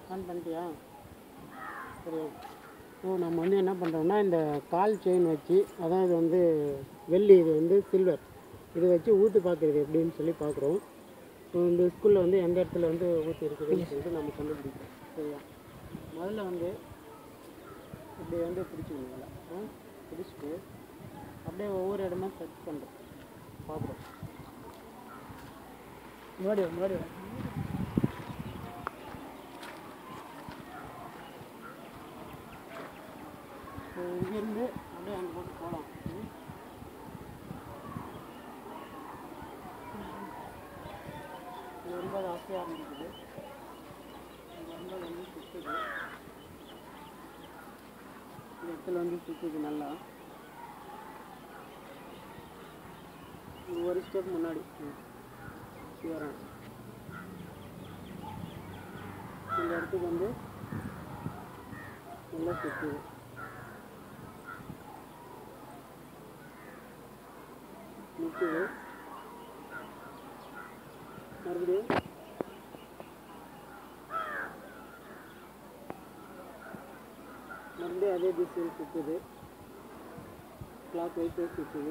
On பண்ணிட்டியா? சரி. So நம்ம வந்து என்ன பண்ணுறோம்னா இந்த கால் செயின் வச்சு, அதான் இது வந்து வெள்ளி, இது வந்து சில்வர், இதை வச்சு ஊற்றி பார்க்குறது எப்படின்னு சொல்லி பார்க்குறோம். ஸோ இந்த ஸ்கூலில் வந்து எந்த இடத்துல வந்து ஊற்றி இருக்குதுன்னு சொல்லிட்டு நம்ம கண்டுபிடிப்போம். சரியா? முதல்ல வந்து இப்படி வந்து பிடிச்சிக்கணும். நல்லா பிடிச்சிட்டு அப்படியே ஒவ்வொரு இடமா சர்ச் பண்ணுறோம், பார்க்குறோம். முன்னாடி இங்கேருந்து அப்படியே அங்கே போட்டு போகலாம். இது ரொம்ப ஆசையாக இருந்துக்குது. இது ரொம்ப வந்து சுற்றுது, இந்த இடத்துல வந்து சுற்றுது நல்லா. ஒரு ஸ்டெப் முன்னாடி வரேன். இந்த இடத்துக்கு வந்து நல்லா சுற்றுது. நிற்குது. மறுபடியும் அதே திசையில் சுற்றுது. கிளாக் வைஸாக சுற்றுது.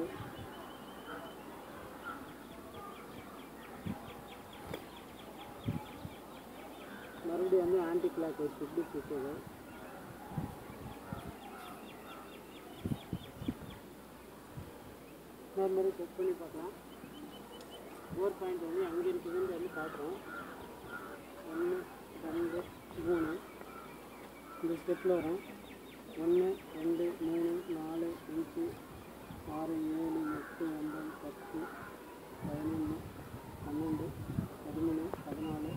மறுபடியும் வந்து ஆன்டி கிளாக் வைஸ் இப்படி சுற்றுது. இந்த மாதிரி செக் பண்ணி பார்க்கலாம். 4 பாயிண்ட் வந்து அங்கே இருக்குதுன்னு சொல்லி பார்க்குறோம். 1 2 3 இந்த ஸ்டெப்பில் வரும். 1 2 3 4 5 6 7 8 9 10 11 12 13 14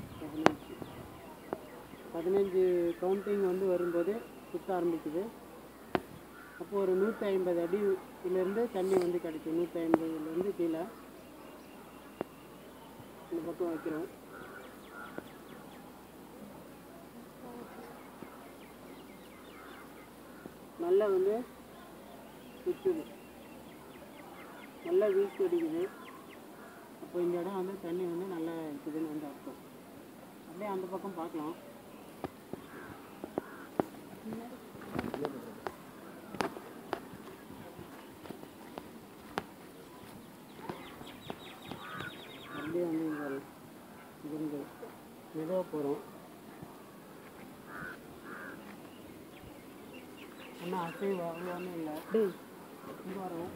15 கவுண்டிங் வந்து வரும்போது சுற்ற ஆரம்பிக்குது. அப்போது ஒரு 150 அடியிலேருந்து தண்ணி வந்து கிடைக்கும். 150லேருந்து கீழே இந்த பக்கம் வைக்கிறோம். நல்லா வந்து சுற்றுது, நல்லா வீசி அடிக்குது. அப்போ இந்த இடம் வந்து தண்ணி வந்து நல்லா இருக்குதுன்னு வந்து அர்த்தம். அப்படியே அந்த பக்கம் பார்க்கலாம். அப்படியே வந்து இங்கிருந்து மெதுவாக போகிறோம். ஆனால் அசைவு அவ்வளோன்னு இல்லை. இங்கே வரும்.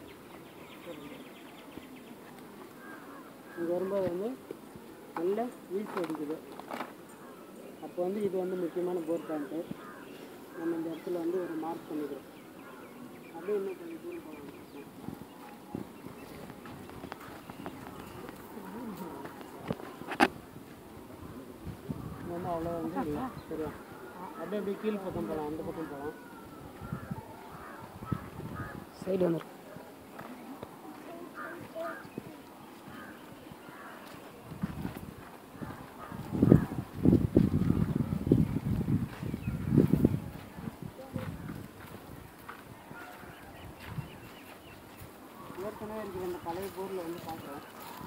இங்கே வரும்போது வந்து நல்லா வீழ்ச்சி அடிக்குது. அப்போ வந்து இது வந்து முக்கியமான போர் பாயிண்ட்டு. நம்ம இந்த இடத்துல வந்து ஒரு மார்க் பண்ணிக்கிறோம். அப்படியே இன்னும் கொஞ்சம் தூரம் போகலாம். வந்து அவ்வளோ வந்து இல்லை. சரியா? அப்படியே கீழ் பக்கம் போகலாம், அந்த பக்கம் போகலாம். சைடு வந்துடும். ஏற்கனவே இருக்கிற அந்த பழைய போரில் வந்து பார்க்குறோம்.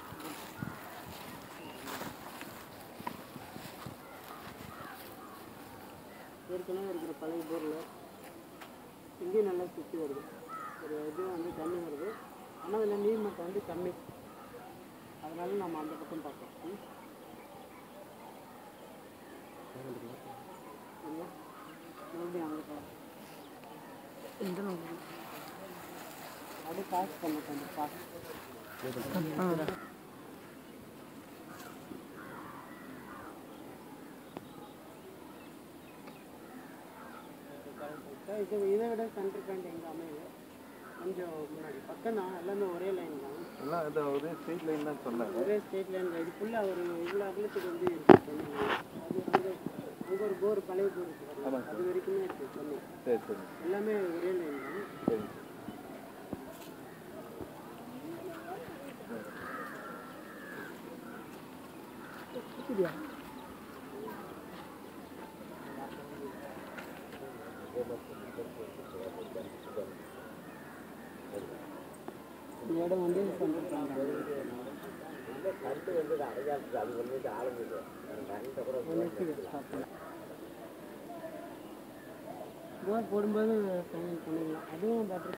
ஏற்கனவே இருக்கிற பழைய போரில் இங்கேயும் நல்லா சுற்றி வருது. ஒரு இதுவும் வந்து தண்ணி வருது. ஆனால் அதில் நீர் மட்டம் வந்து கம்மி. அதனால நம்ம அந்த பக்கம் பார்ப்போம். மறுபடியும் அங்கே போகலாம். அப்படியே பாஸ் பண்ணிட்டேன். பாஸ் இதை விட சென்டர் பாயிண்ட் எங்கே அமையுது கொஞ்சம் முன்னாடி பக்கம் தான். எல்லாமே ஒரே லைன் தான். எல்லாம் ஒரே ஸ்ட்ரெயிட் லைன் தான் சொன்னாங்க. ஒரே ஸ்ட்ரெயிட் லைன் தான். இது ஃபுல்லாக ஒரு இவ்வளோ அகலத்துக்கு வந்து இருக்குது. அது வந்து அங்கே ஒரு போர், பழைய போர் இருக்குது. அது வரைக்குமே இருக்குது தண்ணி. சரி சரி. எல்லாமே ஒரே லைன் தான். சரி. சரியா? இந்த இடம் வந்து சென்டர் பண்ணுறாங்க. கண்டு வந்து அடையாளத்துக்கு அது வந்து ஆளுங்க ஸ்டாப் பண்ண போர் போடும்போது ஃபைனல் பண்ணிடலாம். அதுவும் பெட்டர்.